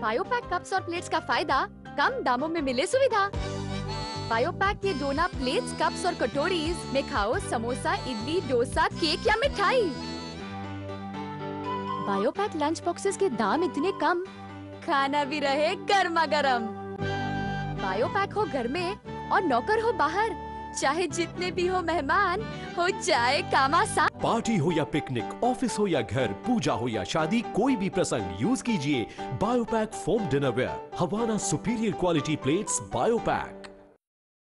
बायोपैक cups और plates का फायदा, कम दामों में मिले सुविधा। बायोपैक के डोना प्लेट्स, कप्स और कटोरीज में खाओ समोसा, इडली, डोसा, केक या मिठाई। बायोपैक लंच बॉक्सेस के दाम इतने कम, खाना भी रहे गर्मा गर्म। बायोपैक हो घर में और नौकर हो बाहर, चाहे जितने भी हो मेहमान, हो जाए काम आसान। पार्टी हो या पिकनिक, ऑफिस हो या घर, पूजा हो या शादी, कोई भी प्रसंग, यूज कीजिए बायोपैक फोम डिनरवेयर। हवाना सुपीरियर क्वालिटी प्लेट्स बायोपैक।